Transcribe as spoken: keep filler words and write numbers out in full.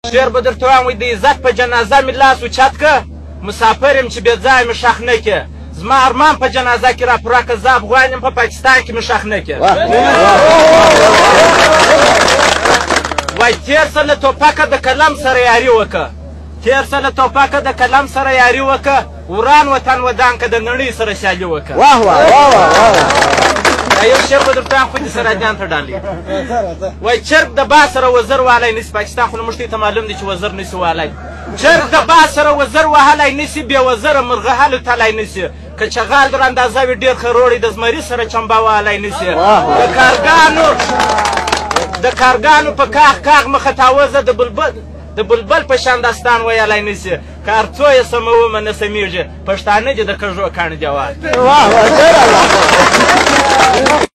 شعر به درته وایم وایي د عزت په جنازه مې لاس اوچت که مسافر یم چې بې ځایه مې ښخ نه کړې زما ارمان په جنازه کې را پوره که زه افغان یم په پاکستان کې مې ښخ نه کړې وایي تېر شه له ټوپکه د قلم سره یاري وکړه تېر شه له ټوپکه د قلم سره یاري وکړه وران وطن ودان که د نړۍ سره سیالي وکړه دا یو شعر به درته وایم خو دې سراجان ته ډالۍ وایي چرګ د با سره وزر والی نسي پاکستان خو نو موږ ته معلوم دی چې وزر نسي والی چرګ د با سره وزر وهلی نسي بې وزره مرغه هلو تلی نسي که چغال در اندازه وي ډېر ښه روړی د زمري سره چمبه والی نسي د کارګانو د کارګانو په کاغ کاغ مخه تاوزه د بلبل د بلبل په شان داستان ویلی نسي که هر څو یې سمومه نه سمیږي پښتانه دي د کږو کاڼي دیوال